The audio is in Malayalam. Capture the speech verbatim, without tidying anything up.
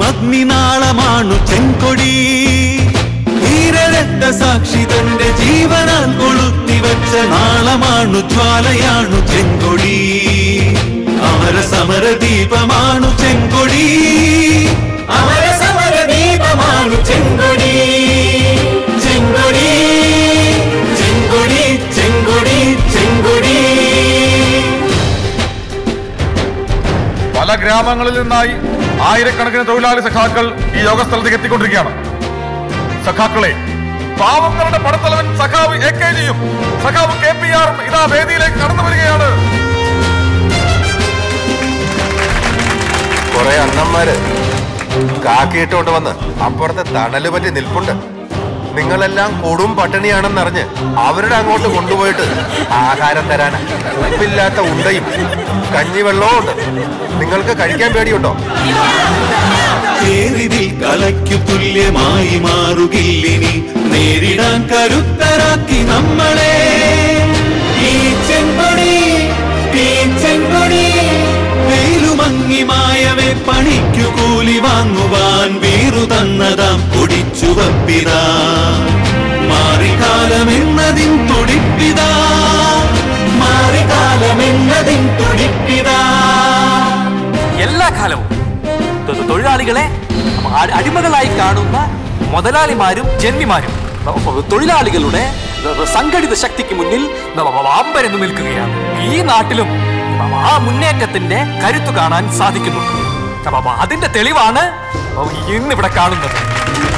അഗ്നിനാളമാണു ചെങ്കൊടി. ധീരരക്ത സാക്ഷി തന്റെ ജീവനാൽ കൊളുത്തിവച്ച നാളമാണു ജ്വാലയാണു ചെങ്കൊടി. അമര സമര ദീപമാണു ചെങ്കൊടി. അമര സമര ദീപമാണു ചെങ്കൊടി. ചെങ്കൊടി ചെങ്കൊടി ചെങ്കൊടി ചെങ്കൊടി. പല ഗ്രാമങ്ങളിൽ നിന്നായി ആയിരക്കണക്കിന് തൊഴിലാളി സഖാക്കൾ ഈ യോഗസ്ഥലത്തേക്ക് എത്തിക്കൊണ്ടിരിക്കുകയാണ്. സഖാക്കളെ, പാവങ്ങളുടെ പടത്തലവൻ സഖാവ് എ കെ ജിയും സഖാവ് കെ പി ആറും ഇതാ വേദിയിലേക്ക് കടന്നു വരികയാണ്. കുറെ അണ്ണന്മാര് കാക്കിയിട്ടുകൊണ്ട് വന്ന് അപ്പുറത്തെ തണല് പറ്റി നിൽപ്പുണ്ട്. നിങ്ങളെല്ലാം കൊടും പട്ടിണിയാണെന്നറിഞ്ഞ് അവരുടെ അങ്ങോട്ട് കൊണ്ടുപോയിട്ട് ആഹാരം തരാനാ. ഉപ്പില്ലാത്ത ഉണ്ടയും കഞ്ഞിവെള്ളവും ഉണ്ട്. നിങ്ങൾക്ക് കഴിക്കാൻ പേടിയുണ്ടോ? പേരിതിൽ കലയ്ക്കു തുല്യമായി മാറുകില്ലിനി നേരിടാൻ കരുത്തരാക്കി നമ്മളെ. ഈ ചെങ്കൊടി ഈ ചെങ്കൊടി വെയിലുമങ്ങി മായവെ പണിക്കു കൂലി വാങ്ങുവാൻ വീറു തന്നതാം പൊടിച്ചുവപ്പിതാ. മാറിക്കാലമെന്നതിൻ തുടിപ്പിതാ. മാറിക്കാലമെന്നതിൻ തുടിപ്പിതാ. എല്ലാ കാലവും തൊഴിലാളികളെ അടിമകളായി കാണുന്ന മുതലാളിമാരും ജന്മിമാരും തൊഴിലാളികളുടെ സംഘടിത ശക്തിക്ക് മുന്നിൽ അമ്പരന്നു നിൽക്കുകയാണ്. ഈ നാട്ടിലും ആ മുന്നേറ്റത്തിന്റെ കരുത്തു കാണാൻ സാധിക്കുന്നുണ്ട്. അതിന്റെ തെളിവാണ് ഇന്നിവിടെ കാണുന്നത്.